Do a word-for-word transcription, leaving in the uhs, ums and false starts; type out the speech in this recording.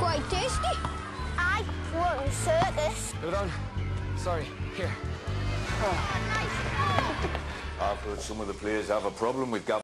quite tasty. I won't serve this. Hold on. Sorry. Here. I've heard some of the players have a problem with Gav.